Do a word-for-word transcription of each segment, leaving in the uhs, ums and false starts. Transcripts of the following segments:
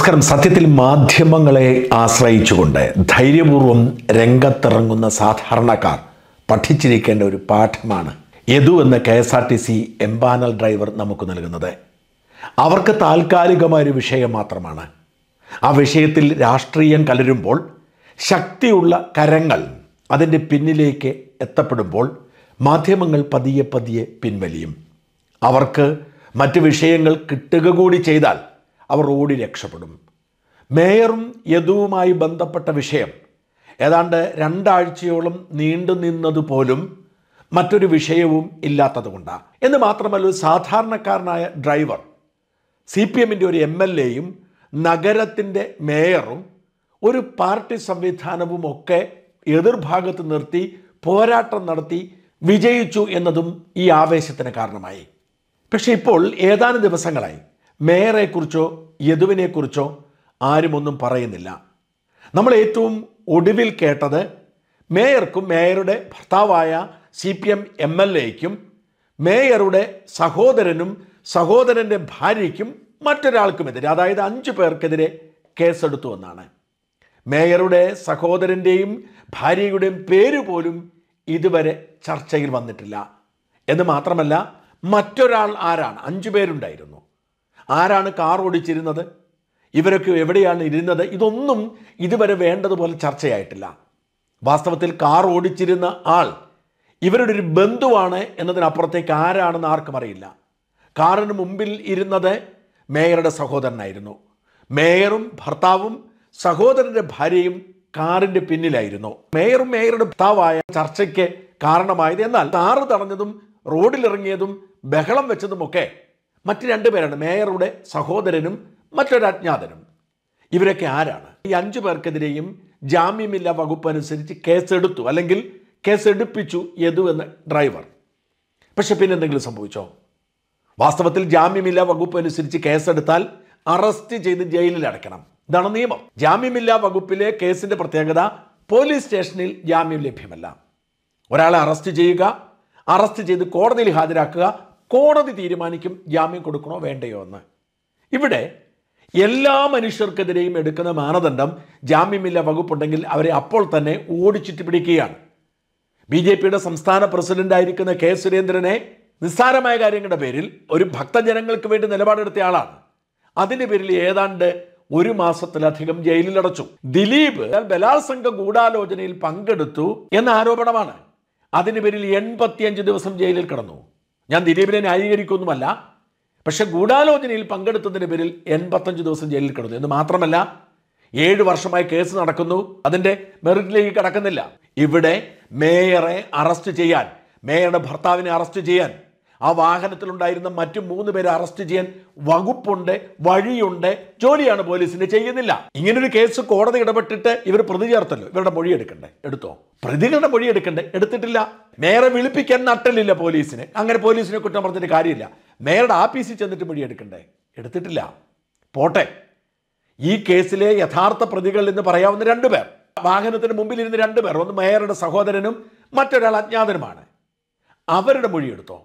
നമസ്കാരം. സത്യത്തിൽ മാധ്യമങ്ങളെ ആശ്രയിച്ചുകൊണ്ട് ധൈര്യപൂർവ്വം രംഗത്തിറങ്ങുന്ന സാധാരണക്കാർ പഠിച്ചിരിക്കേണ്ട ഒരു പാഠമാണ് യദു എന്ന K S R T C empanel driver നമുക്ക് നൽകുന്നത്. അവർക്ക് താൽക്കാലികമായൊരു വിഷയം മാത്രമാണ്. ആ വിഷയത്തിൽ രാഷ്ട്രീയം കലരുമ്പോൾ ശക്തിയുള്ള കരങ്ങൾ അതിൻ്റെ പിന്നിലേക്ക് എത്തപ്പെടുമ്പോൾ മാധ്യമങ്ങൾ പതിയെ പതിയെ പിൻവലിയും. അവർക്ക് മറ്റ് വിഷയങ്ങൾ കിട്ടുക കൂടി ചെയ്താൽ അവർ ഓടി രക്ഷപ്പെടും. മേയറും യദുവുമായി ബന്ധപ്പെട്ട വിഷയം ഏതാണ്ട് രണ്ടാഴ്ചയോളം നീണ്ടു നിന്നതുപോലും മറ്റൊരു വിഷയവും ഇല്ലാത്തത് കൊണ്ടാണ്. എന്ന് മാത്രമല്ല, ഒരു സാധാരണക്കാരനായ ഡ്രൈവർ സി പി എമ്മിൻ്റെ ഒരു എം എൽ എയും നഗരത്തിൻ്റെ മേയറും ഒരു പാർട്ടി സംവിധാനവും ഒക്കെ എതിർഭാഗത്ത് നിർത്തി പോരാട്ടം നടത്തി വിജയിച്ചു എന്നതും ഈ ആവേശത്തിന് കാരണമായി. പക്ഷേ ഇപ്പോൾ ഏതാനും ദിവസങ്ങളായി മേയറെക്കുറിച്ചോ യദുവിനെക്കുറിച്ചോ ആരും ഒന്നും പറയുന്നില്ല. നമ്മൾ ഏറ്റവും ഒടുവിൽ കേട്ടത് മേയർക്കും മേയറുടെ ഭർത്താവായ C P M M L എക്കും മേയറുടെ സഹോദരനും സഹോദരൻ്റെ ഭാര്യയ്ക്കും മറ്റൊരാൾക്കുമെതിരെ, അതായത് അഞ്ചു പേർക്കെതിരെ കേസെടുത്തു എന്നാണ്. മേയറുടെ സഹോദരൻ്റെയും ഭാര്യയുടെയും പേര് പോലും ഇതുവരെ ചർച്ചയിൽ വന്നിട്ടില്ല. എന്ന് മാത്രമല്ല, മറ്റൊരാൾ ആരാണ്? അഞ്ചു പേരുണ്ടായിരുന്നു. ആരാണ് കാർ ഓടിച്ചിരുന്നത്? ഇവരൊക്കെ എവിടെയാണ് ഇരുന്നത്? ഇതൊന്നും ഇതുവരെ വേണ്ടതുപോലെ ചർച്ചയായിട്ടില്ല. വാസ്തവത്തിൽ കാർ ഓടിച്ചിരുന്ന ആൾ ഇവരുടെ ഒരു ബന്ധുവാണ് എന്നതിനപ്പുറത്തേക്ക് ആരാണെന്ന് ആർക്കും അറിയില്ല. കാറിന് മുമ്പിൽ ഇരുന്നത് മേയറുടെ സഹോദരനായിരുന്നു. മേയറും ഭർത്താവും സഹോദരൻ്റെ ഭാര്യയും കാറിൻ്റെ പിന്നിലായിരുന്നു. മേയറും മേയറുടെ ഭർത്താവായ ചർച്ചയ്ക്ക് കാരണമായത്. എന്നാൽ കാറ് തടഞ്ഞതും റോഡിലിറങ്ങിയതും ബഹളം വെച്ചതുമൊക്കെ മറ്റ് രണ്ടുപേരാണ്, മേയറുടെ സഹോദരനും മറ്റൊരു അജ്ഞാതനും. ഇവരൊക്കെ ആരാണ്? ഈ അഞ്ചു പേർക്കെതിരെയും ജാമ്യമില്ലാ വകുപ്പ് അനുസരിച്ച് കേസെടുത്തു, അല്ലെങ്കിൽ കേസെടുപ്പിച്ചു യദു എന്ന ഡ്രൈവർ. പക്ഷെ പിന്നെ എന്തെങ്കിലും സംഭവിച്ചോ? വാസ്തവത്തിൽ ജാമ്യമില്ലാ വകുപ്പ് അനുസരിച്ച് കേസെടുത്താൽ അറസ്റ്റ് ചെയ്ത് ജയിലിൽ അടയ്ക്കണം. ഇതാണ് നിയമം. ജാമ്യമില്ലാ വകുപ്പിലെ കേസിൻ്റെ പ്രത്യേകത, പോലീസ് സ്റ്റേഷനിൽ ജാമ്യം ലഭ്യമല്ല. ഒരാളെ അറസ്റ്റ് ചെയ്യുക, അറസ്റ്റ് ചെയ്ത് കോടതിയിൽ ഹാജരാക്കുക, കോടതി തീരുമാനിക്കും ജാമ്യം കൊടുക്കണോ വേണ്ടയോ എന്ന്. ഇവിടെ എല്ലാ മനുഷ്യർക്കെതിരെയും എടുക്കുന്ന മാനദണ്ഡം ജാമ്യമില്ലാ വകുപ്പുണ്ടെങ്കിൽ അവരെ അപ്പോൾ തന്നെ ഓടിച്ചിട്ട് പിടിക്കുകയാണ്. ബി ജെ പിയുടെ സംസ്ഥാന പ്രസിഡന്റായിരിക്കുന്ന കെ സുരേന്ദ്രനെ നിസ്സാരമായ കാര്യങ്ങളുടെ പേരിൽ ഒരു ഭക്തജനങ്ങൾക്ക് വേണ്ടി നിലപാടെടുത്ത ആളാണ്. അതിൻ്റെ പേരിൽ ഏതാണ്ട് ഒരു മാസത്തിലധികം ജയിലിലടച്ചു. ദിലീപ് ബലാത്സംഗ ഗൂഢാലോചനയിൽ പങ്കെടുത്തു എന്ന ആരോപണമാണ്. അതിന് പേരിൽ എൺപത്തിയഞ്ച് ദിവസം ജയിലിൽ കിടന്നു. ഞാൻ ദിലീപിനെ ന്യായീകരിക്കൊന്നുമല്ല, പക്ഷെ ഗൂഢാലോചനയിൽ പങ്കെടുത്തതിന് പേരിൽ എൺപത്തഞ്ച് ദിവസം ജയിലിൽ കിടന്നു. എന്ന് മാത്രമല്ല, ഏഴ് വർഷമായി കേസ് നടക്കുന്നു. അതിൻ്റെ മെറിറ്റിലേക്ക് കടക്കുന്നില്ല. ഇവിടെ മേയറെ അറസ്റ്റ് ചെയ്യാൻ, മേയറുടെ ഭർത്താവിനെ അറസ്റ്റ് ചെയ്യാൻ, ആ വാഹനത്തിലുണ്ടായിരുന്ന മറ്റു മൂന്ന് പേരെ അറസ്റ്റ് ചെയ്യാൻ വകുപ്പുണ്ട്, വഴിയുണ്ട്. ജോലിയാണ് പോലീസിന്, ചെയ്യുന്നില്ല. ഇങ്ങനൊരു കേസ് കോടതി ഇടപെട്ടിട്ട് ഇവർ പ്രതി ചേർത്തല്ലോ, ഇവരുടെ മൊഴി എടുക്കണ്ടേ? എടുത്തോ? പ്രതികളുടെ മൊഴി എടുക്കണ്ടേ? എടുത്തിട്ടില്ല. മേയറെ വിളിപ്പിക്കാൻ നട്ടലില്ല പോലീസിന്. അങ്ങനെ പോലീസിനെ കുറ്റം പറഞ്ഞിട്ട് കാര്യമില്ല. മേയറുടെ ആഫീസിൽ ചെന്നിട്ട് മൊഴി എടുക്കണ്ടേ? എടുത്തിട്ടില്ല. പോട്ടെ, ഈ കേസിലെ യഥാർത്ഥ പ്രതികൾ എന്ന് പറയാവുന്ന രണ്ടുപേർ, വാഹനത്തിന് മുമ്പിൽ ഇരുന്ന് രണ്ടുപേർ, ഒന്ന് മേയറുടെ സഹോദരനും മറ്റൊരാൾ അജ്ഞാതനുമാണ്. അവരുടെ മൊഴി എടുത്തോ?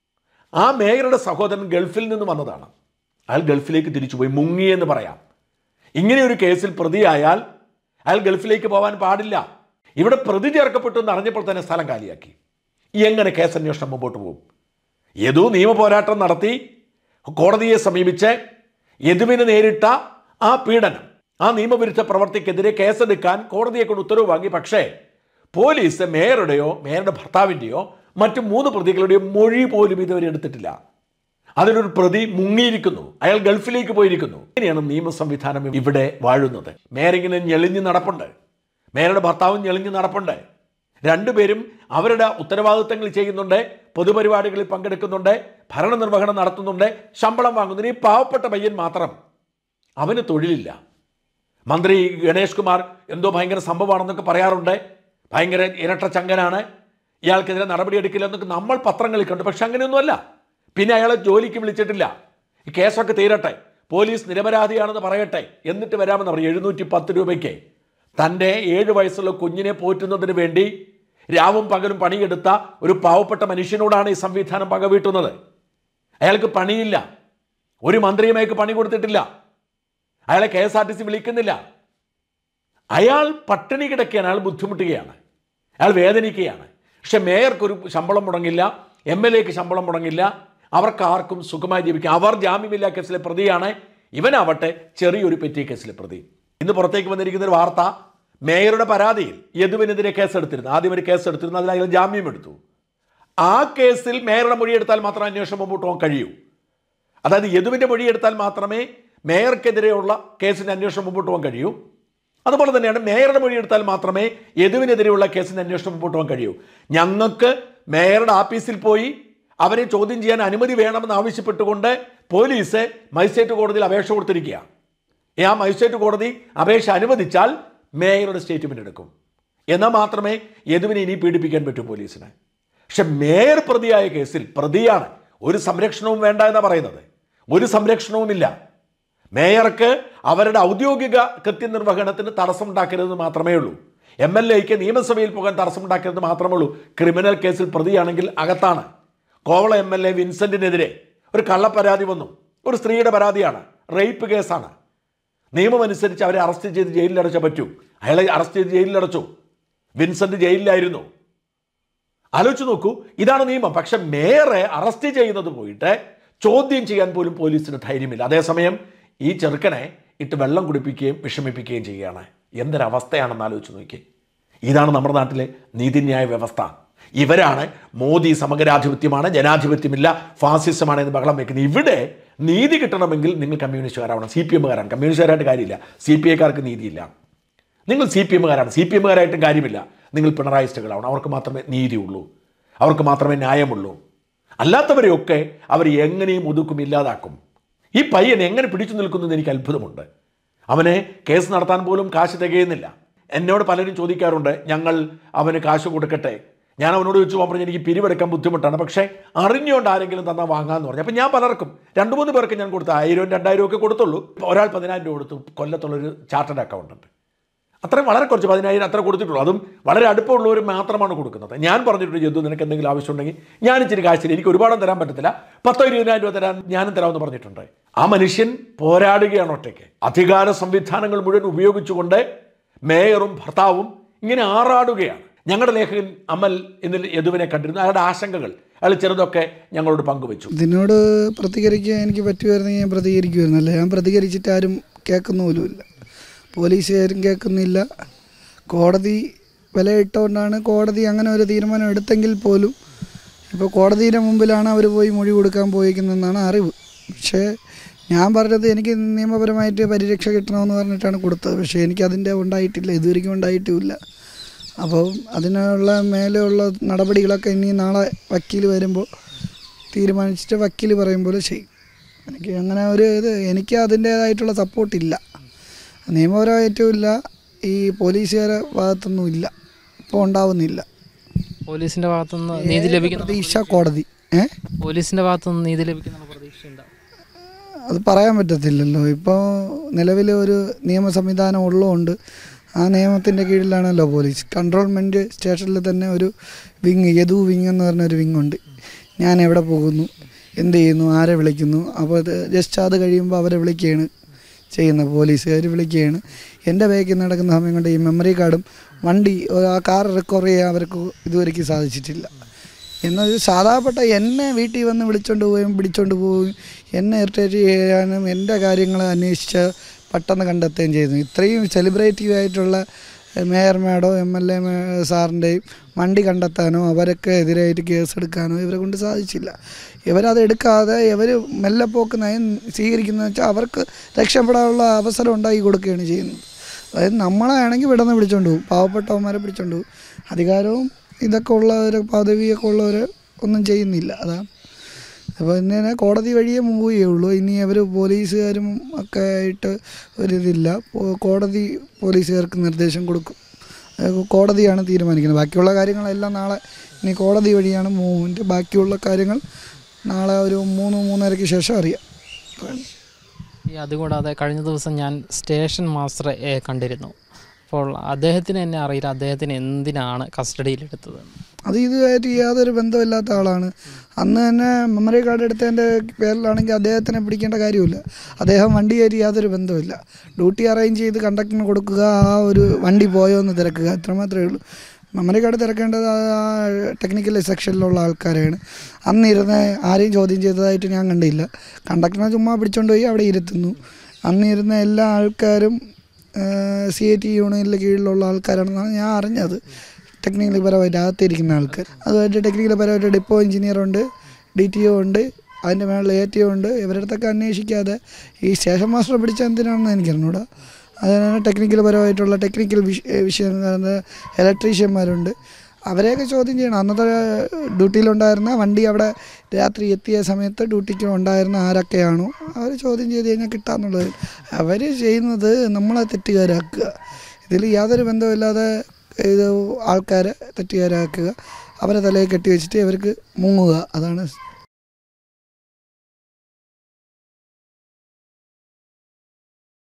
ആ മേയറുടെ സഹോദരൻ ഗൾഫിൽ നിന്ന് വന്നതാണ്. അയാൾ ഗൾഫിലേക്ക് തിരിച്ചുപോയി, മുങ്ങിയെന്ന് പറയാം. ഇങ്ങനെ ഒരു കേസിൽ പ്രതിയായാൽ അയാൾ ഗൾഫിലേക്ക് പോകാൻ പാടില്ല. ഇവിടെ പ്രതി ചേർക്കപ്പെട്ടു എന്ന് അറിഞ്ഞപ്പോൾ തന്നെ സ്ഥലം കാലിയാക്കി. എങ്ങനെ കേസന്വേഷണം മുമ്പോട്ട് പോകും? യദു നിയമപോരാട്ടം നടത്തി കോടതിയെ സമീപിച്ച് യദുവിന് നേരിട്ട ആ പീഡനം, ആ നിയമവിരുദ്ധ പ്രവർത്തിക്കെതിരെ കേസെടുക്കാൻ കോടതിയെ കൊണ്ട് ഉത്തരവ് വാങ്ങി. പക്ഷേ പോലീസ് മേയറുടെയോ മേയറുടെ ഭർത്താവിൻ്റെയോ മറ്റു മൂന്ന് പ്രതികളുടെയോ മൊഴി പോലും ഇതുവരെ എടുത്തിട്ടില്ല. അതിലൊരു പ്രതി മുങ്ങിയിരിക്കുന്നു, അയാൾ ഗൾഫിലേക്ക് പോയിരിക്കുന്നു. ഇങ്ങനെയാണ് നിയമ സംവിധാനം ഇവിടെ വാഴുന്നത്. മേയറിങ്ങനെ ഞെളിഞ്ഞ് നടപ്പുണ്ട്, മേയറുടെ ഭർത്താവും ഞെളിഞ്ഞ് നടപ്പുണ്ട്. രണ്ടുപേരും അവരുടെ ഉത്തരവാദിത്തങ്ങൾ ചെയ്യുന്നുണ്ട്, പൊതുപരിപാടികളിൽ പങ്കെടുക്കുന്നുണ്ട്, ഭരണനിർവഹണം നടത്തുന്നുണ്ട്, ശമ്പളം വാങ്ങുന്നു. ഈ പാവപ്പെട്ട പയ്യൻ മാത്രം, അവന് തൊഴിലില്ല. മന്ത്രി ഗണേഷ് കുമാർ എന്തോ ഭയങ്കര സംഭവമാണെന്നൊക്കെ പറയാറുണ്ട്, ഭയങ്കര ഇരട്ടച്ചങ്കനാണ്, ഇയാൾക്കെതിരെ നടപടിയെടുക്കില്ല എന്നൊക്കെ നമ്മൾ പത്രങ്ങളിൽ കണ്ടു. പക്ഷെ അങ്ങനെയൊന്നുമല്ല. പിന്നെ അയാളെ ജോലിക്ക് വിളിച്ചിട്ടില്ല. ഈ കേസൊക്കെ തീരട്ടെ, പോലീസ് നിരപരാധിയാണെന്ന് പറയട്ടെ, എന്നിട്ട് വരാമെന്ന് പറയും. എഴുന്നൂറ്റി പത്ത് രൂപയ്ക്ക് തൻ്റെ ഏഴ് വയസ്സുള്ള കുഞ്ഞിനെ പോറ്റുന്നതിന് വേണ്ടി രാവും പകലും പണിയെടുത്ത ഒരു പാവപ്പെട്ട മനുഷ്യനോടാണ് ഈ സംവിധാനം പകവീട്ടുന്നത്. അയാൾക്ക് പണിയില്ല, ഒരു മന്ത്രിയുമേക്ക് പണി കൊടുത്തിട്ടില്ല. അയാളെ K S R T C വിളിക്കുന്നില്ല. അയാൾ പട്ടിണി കിടക്കുകയാണ്, അയാൾ ബുദ്ധിമുട്ടുകയാണ്, അയാൾ വേദനിക്കുകയാണ്. പക്ഷെ മേയർക്കൊരു ശമ്പളം മുടങ്ങില്ല, എം എൽ എക്ക് ശമ്പളം മുടങ്ങില്ല, അവർക്ക് ആർക്കും സുഖമായി ജീവിക്കാം. അവർ ജാമ്യമില്ലാ കേസിലെ പ്രതിയാണ്, ഇവനാവട്ടെ ചെറിയൊരു പെറ്റി കേസിലെ പ്രതി. ഇന്ന് പുറത്തേക്ക് വന്നിരിക്കുന്ന ഒരു വാർത്ത, മേയറുടെ പരാതിയിൽ യദുവിനെതിരെ കേസെടുത്തിരുന്നു. ആദ്യം ഒരു കേസെടുത്തിരുന്നു, അതിൽ അയാൾ ജാമ്യം എടുത്തു. ആ കേസിൽ മേയറുടെ മൊഴിയെടുത്താൽ മാത്രമേ അന്വേഷണം മുമ്പോട്ട് പോകാൻ കഴിയൂ. അതായത് യദുവിൻ്റെ മൊഴിയെടുത്താൽ മാത്രമേ മേയർക്കെതിരെയുള്ള കേസിൻ്റെ അന്വേഷണം മുമ്പോട്ട് പോകാൻ കഴിയൂ. അതുപോലെ തന്നെയാണ് മേയറുടെ മൊഴിയെടുത്താൽ മാത്രമേ യദുവിനെതിരെയുള്ള കേസിൻ്റെ അന്വേഷണം മുമ്പോട്ട് പോകാൻ കഴിയൂ. ഞങ്ങൾക്ക് മേയറുടെ ആഫീസിൽ പോയി അവരെ ചോദ്യം ചെയ്യാൻ അനുമതി വേണമെന്ന് ആവശ്യപ്പെട്ടുകൊണ്ട് പോലീസ് മജിസ്ട്രേറ്റ് കോടതിയിൽ അപേക്ഷ കൊടുത്തിരിക്കുക. ആ മജിസ്ട്രേറ്റ് കോടതി അപേക്ഷ അനുവദിച്ചാൽ മേയറുടെ സ്റ്റേറ്റ്മെൻറ്റ് എടുക്കും. എന്നാൽ മാത്രമേ യദുവിനെ ഇനി പീഡിപ്പിക്കാൻ പറ്റൂ പോലീസിന്. പക്ഷെ മേയർ പ്രതിയായ കേസിൽ പ്രതിയാണ്, ഒരു സംരക്ഷണവും വേണ്ട എന്നാണ് പറയുന്നത്. ഒരു സംരക്ഷണവുമില്ല. മേയർക്ക് അവരുടെ ഔദ്യോഗിക കൃത്യനിർവഹണത്തിന് തടസ്സമുണ്ടാക്കരുതെന്ന് മാത്രമേ ഉള്ളൂ. എം എൽ എക്ക് നിയമസഭയിൽ പോകാൻ തടസ്സമുണ്ടാക്കരുത് മാത്രമേ ഉള്ളൂ. ക്രിമിനൽ കേസിൽ പ്രതിയാണെങ്കിൽ അകത്താണ്. കോവള എം എൽ എ വിൻസെന്റിനെതിരെ ഒരു കള്ളപ്പരാതി വന്നു. ഒരു സ്ത്രീയുടെ പരാതിയാണ്, റേപ്പ് കേസാണ്. നിയമമനുസരിച്ച് അവരെ അറസ്റ്റ് ചെയ്ത് ജയിലിലടച്ചാൽ പറ്റൂ. അയാളെ അറസ്റ്റ് ചെയ്ത് ജയിലിലടച്ചു. വിൻസെന്റ് ജയിലിലായിരുന്നു. ആലോചിച്ച് നോക്കൂ, ഇതാണ് നിയമം. പക്ഷെ മേയറെ അറസ്റ്റ് ചെയ്യുന്നത് പോയിട്ട് ചോദ്യം ചെയ്യാൻ പോലും പോലീസിന് ധൈര്യമില്ല. അതേസമയം ഈ ചെറുക്കനെ ഇട്ട് വെള്ളം കുടിപ്പിക്കുകയും വിഷമിപ്പിക്കുകയും ചെയ്യുകയാണ്. എന്തൊരവസ്ഥയാണെന്ന് ആലോചിച്ച് നോക്കി. ഇതാണ് നമ്മുടെ നാട്ടിലെ നീതിന്യായ വ്യവസ്ഥ. ഇവരാണ് മോദി സമഗ്രാധിപത്യമാണ്, ജനാധിപത്യമില്ല, ഫാസിസമാണ് എന്ന് ബഹളം വയ്ക്കുന്നത്. ഇവിടെ നീതി കിട്ടണമെങ്കിൽ നിങ്ങൾ കമ്മ്യൂണിസ്റ്റുകാരാവണം, സി പി എമ്മുകാരാണ്. കമ്മ്യൂണിസ്റ്റുകാരായിട്ട് കാര്യമില്ല, സി പി ഐക്കാർക്ക് നീതിയില്ല. നിങ്ങൾ സി പി എമ്മുകാരാണ്, സി പി എമ്മുകാരായിട്ടും കാര്യമില്ല. നിങ്ങൾ പിണറായിസ്റ്റുകളാവണം, അവർക്ക് മാത്രമേ നീതിയുള്ളൂ, അവർക്ക് മാത്രമേ ന്യായമുള്ളൂ. അല്ലാത്തവരെയൊക്കെ അവർ എങ്ങനെയും ഒതുക്കും, ഇല്ലാതാക്കും. ഈ പയ്യൻ എങ്ങനെ പിടിച്ചു നിൽക്കുന്നത് എനിക്ക് അത്ഭുതമുണ്ട്. അവനെ കേസ് നടത്താൻ പോലും കാശ് തികയുന്നില്ല. എന്നോട് പലരും ചോദിക്കാറുണ്ട്, ഞങ്ങൾ അവന് കാശ് കൊടുക്കട്ടെ. ഞാൻ അവനോട് ചോദിച്ചു പോകാൻ പറഞ്ഞാൽ എനിക്ക് പിരിവെടുക്കാൻ ബുദ്ധിമുട്ടാണ്, പക്ഷേ അറിഞ്ഞുകൊണ്ട് ആരെങ്കിലും തന്നാൽ വാങ്ങാമെന്ന് പറഞ്ഞു. അപ്പം ഞാൻ പലർക്കും രണ്ട് മൂന്ന് പേർക്ക് ഞാൻ കൊടുത്തു, ആയിരവും രണ്ടായിരം ഒക്കെ കൊടുത്തുള്ളൂ. ഒരാൾ പതിനായിരം രൂപ കൊടുത്തു. കൊല്ലത്തുള്ളൊരു ചാർട്ടേഡ് അക്കൗണ്ട് ഉണ്ട്, അത്രയും വളരെ കുറച്ച് പതിനായിരം അത്ര കൊടുത്തിട്ടുള്ളൂ. അതും വളരെ അടുപ്പമുള്ളവർ മാത്രമാണ് കൊടുക്കുന്നത്. ഞാൻ പറഞ്ഞിട്ടുണ്ട്, ജന്തു നിനക്ക് എന്തെങ്കിലും ആവശ്യമുണ്ടെങ്കിൽ ഞാൻ ഇച്ചിരി കാശില്ല, എനിക്ക് ഒരുപാടും തരാൻ പറ്റത്തില്ല, പത്തോ ഇരുപതിനായിരം രൂപ തരാൻ ഞാനും തരാമെന്ന് പറഞ്ഞിട്ടുണ്ട്. ആ മനുഷ്യൻ പോരാടുകയാണ് ഒറ്റയ്ക്ക്. അധികാര സംവിധാനങ്ങൾ മുഴുവൻ ഉപയോഗിച്ചുകൊണ്ട് മേയറും ഭർത്താവും ഇങ്ങനെ ആറാടുകയാണ്. ഞങ്ങളുടെ ലേഖകൻ അമൽ ഇന്നലെ യദുവിനെ കണ്ടിരുന്നു. അയാളുടെ ആശങ്കകൾ അയാൾ ചെറുതൊക്കെ ഞങ്ങളോട് പങ്കുവെച്ചു. ഇതിനോട് പ്രതികരിക്കാൻ എനിക്ക് പറ്റുമായിരുന്നെങ്കിൽ ഞാൻ പ്രതികരിക്കുമായിരുന്നല്ലേ. ഞാൻ പ്രതികരിച്ചിട്ട് ആരും കേൾക്കുന്ന പോലുമില്ല, പോലീസുകാരും കേൾക്കുന്നില്ല. കോടതി വിലയിട്ടുകൊണ്ടാണ് കോടതി അങ്ങനെ ഒരു തീരുമാനം എടുത്തെങ്കിൽ പോലും ഇപ്പോൾ കോടതിയുടെ മുമ്പിലാണ് അവർ പോയി മൊഴി കൊടുക്കാൻ പോയിരിക്കുന്നതെന്നാണ് അറിവ്. പക്ഷേ ഞാൻ പറഞ്ഞത് എനിക്ക് നിയമപരമായിട്ട് പരിരക്ഷ കിട്ടണമെന്ന് പറഞ്ഞിട്ടാണ് കൊടുത്തത്. പക്ഷേ എനിക്കതിൻ്റെ ഉണ്ടായിട്ടില്ല, ഇതുവരെയ്ക്കും ഉണ്ടായിട്ടുമില്ല. അപ്പോൾ അതിനുള്ള മേലെയുള്ള നടപടികളൊക്കെ ഇനി നാളെ വക്കീൽ വരുമ്പോൾ തീരുമാനിച്ചിട്ട് വക്കീൽ പറയുമ്പോൾ ചെയ്യും. എനിക്ക് അങ്ങനെ ഒരു ഇത് എനിക്ക് അതിൻ്റേതായിട്ടുള്ള സപ്പോർട്ടില്ല, നിയമപരമായിട്ടും ഇല്ല, ഈ പോലീസുകാരുടെ ഭാഗത്തൊന്നും ഇല്ല, ഇപ്പോൾ ഉണ്ടാവുന്നില്ല. പോലീസിൻ്റെ ഭാഗത്തുനിന്ന് നീതി ലഭിക്കുന്ന പ്രതീക്ഷ കോടതി ഏ പോലീസിൻ്റെ ഭാഗത്തുനിന്ന് നീതി ലഭിക്കുന്ന പ്രതീക്ഷ ഉണ്ടാവും. അത് പറയാൻ പറ്റത്തില്ലല്ലോ. ഇപ്പോൾ നിലവിൽ ഒരു നിയമ സംവിധാനം ഉള്ളതുകൊണ്ട് ആ നിയമത്തിൻ്റെ കീഴിലാണല്ലോ പോലീസ്. കൺട്രോൾമെൻറ്റ് സ്റ്റേഷനിൽ തന്നെ ഒരു വിങ്, യദു വിങ് എന്ന് പറഞ്ഞൊരു വിങ്ങുണ്ട്. ഞാൻ എവിടെ പോകുന്നു, എന്ത് ചെയ്യുന്നു, ആരെ വിളിക്കുന്നു, അപ്പോൾ അത് ജസ്റ്റ് അത് കഴിയുമ്പോൾ അവരെ വിളിക്കുകയാണ് ചെയ്യുന്നത്, പോലീസുകാർ വിളിക്കുകയാണ്. എൻ്റെ ബാക്കിൽ നടക്കുന്ന സമയം കൊണ്ട് ഈ മെമ്മറി കാർഡും വണ്ടി ആ കാർ റിക്കവർ ചെയ്യാൻ അവർക്ക് ഇതുവരെയ്ക്ക് സാധിച്ചിട്ടില്ല. എന്നാൽ സാധാരണപ്പെട്ട എന്നെ വീട്ടിൽ വന്ന് വിളിച്ചുകൊണ്ട് പോവുകയും പിടിച്ചുകൊണ്ട് പോവുകയും എന്നെ ഇറിറ്റേറ്റ് ചെയ്യാനും എൻ്റെ കാര്യങ്ങൾ അന്വേഷിച്ച് പെട്ടെന്ന് കണ്ടെത്തുകയും ചെയ്യുന്നു. ഇത്രയും സെലിബ്രേറ്റീവ് ആയിട്ടുള്ള മേയർമാരോ എം എൽ എ സാറിൻ്റെയും വണ്ടി കണ്ടെത്താനോ അവരൊക്കെ എതിരായിട്ട് കേസെടുക്കാനോ ഇവരെ കൊണ്ട് സാധിച്ചില്ല. ഇവരത് എടുക്കാതെ ഇവർ മെല്ലെപ്പോക്ക് നയം സ്വീകരിക്കുന്നതെന്ന് വെച്ചാൽ അവർക്ക് രക്ഷപ്പെടാനുള്ള അവസരം ഉണ്ടാക്കി കൊടുക്കുകയാണ് ചെയ്യുന്നത്. അതായത് നമ്മളെ ആണെങ്കിൽ വിടന്ന് പിടിച്ചോണ്ട് പോകും, പാവപ്പെട്ടവന്മാരെ പിടിച്ചോണ്ട് പോകും. അധികാരവും ഇതൊക്കെ ഉള്ളവർ, പദവിയൊക്കെ ഉള്ളവർ ഒന്നും ചെയ്യുന്നില്ല. അതാണ് അപ്പോൾ ഇങ്ങനെ കോടതി വഴിയേ മൂവുകയുള്ളൂ. ഇനി അവർ പോലീസുകാരും ഒക്കെ ആയിട്ട് ഒരിതില്ല. കോടതി പോലീസുകാർക്ക് നിർദ്ദേശം കൊടുക്കും, കോടതിയാണ് തീരുമാനിക്കുന്നത്. ബാക്കിയുള്ള കാര്യങ്ങളെല്ലാം നാളെ ഇനി കോടതി വഴിയാണ് മൂവ്മെൻറ്റ്. ബാക്കിയുള്ള കാര്യങ്ങൾ നാളെ ഒരു മൂന്ന് മൂന്നരയ്ക്ക് ശേഷം അറിയാം. ഈ അതുകൂടാതെ കഴിഞ്ഞ ദിവസം ഞാൻ സ്റ്റേഷൻ മാസ്റ്ററെ കണ്ടിരുന്നു. അപ്പോൾ അദ്ദേഹത്തിന് തന്നെ അറിയില്ല അദ്ദേഹത്തിന് എന്തിനാണ് കസ്റ്റഡിയിലെടുത്തത്. അത് ഇതുമായിട്ട് യാതൊരു ബന്ധമില്ലാത്ത ആളാണ്. അന്ന് തന്നെ മെമ്മറി കാർഡ് എടുത്തതിൻ്റെ പേരിലാണെങ്കിൽ അദ്ദേഹത്തിനെ പിടിക്കേണ്ട കാര്യമില്ല. അദ്ദേഹം വണ്ടിയായിട്ട് യാതൊരു ബന്ധമില്ല. ഡ്യൂട്ടി അറേഞ്ച് ചെയ്ത് കണ്ടക്ടറിന് കൊടുക്കുക, ആ ഒരു വണ്ടി പോയോ എന്ന് തിരക്കുക, അത്ര മാത്രമേ ഉള്ളൂ. മെമ്മറി കാർഡ് തിരക്കേണ്ടത് ആ ടെക്നിക്കൽ സെക്ഷനിലുള്ള ആൾക്കാരാണ്. അന്നിരുന്ന് ആരെയും ചോദ്യം ചെയ്തതായിട്ട് ഞാൻ കണ്ടില്ല. കണ്ടക്ടറിനെ ചുമ്മാ പിടിച്ചുകൊണ്ട് പോയി അവിടെ ഇരുത്തുന്നു. അന്നിരുന്ന എല്ലാ ആൾക്കാരും സി ഐ ടി യൂണിയനിലെ കീഴിലുള്ള ആൾക്കാരാണെന്നാണ് ഞാൻ അറിഞ്ഞത്. ടെക്നിക്കലി പരമായിട്ട് അകത്തിരിക്കുന്ന ആൾക്കാർ. അതുമായിട്ട് ടെക്നിക്കലി പരമായിട്ട് ഡിപ്പോ എഞ്ചിനീയറുണ്ട്, ഡി ടി ഒ ഉണ്ട്, അതിൻ്റെ മേളിൽ എ ടി ഒ ഉണ്ട്. ഇവരുടെ അടുത്തൊക്കെ അന്വേഷിക്കാതെ ഈ സ്റ്റേഷൻ മാസ്റ്ററെ പിടിച്ച എന്തിനാണെന്ന് എനിക്കറിഞ്ഞൂടാ. അതിനാണ് ടെക്നിക്കൽ പരമായിട്ടുള്ള ടെക്നിക്കൽ വിഷ വിഷയം ഇലക്ട്രീഷ്യന്മാരുണ്ട്, അവരെയൊക്കെ ചോദ്യം ചെയ്യണം. അന്നത്തെ ഡ്യൂട്ടിയിലുണ്ടായിരുന്ന വണ്ടി അവിടെ രാത്രി എത്തിയ സമയത്ത് ഡ്യൂട്ടിക്ക് ഉണ്ടായിരുന്ന ആരൊക്കെയാണോ അവർ ചോദ്യം ചെയ്ത് കഴിഞ്ഞാൽ കിട്ടാമെന്നുള്ളത്. അവർ ചെയ്യുന്നത് നമ്മളെ തെറ്റുകാരാക്കുക. ഇതിൽ യാതൊരു ബന്ധമില്ലാതെ ഇത് ആൾക്കാരെ തെറ്റുകാരാക്കുക, അവരെ തലയിൽ കെട്ടി വെച്ചിട്ട് അവർക്ക് മുങ്ങുക, അതാണ്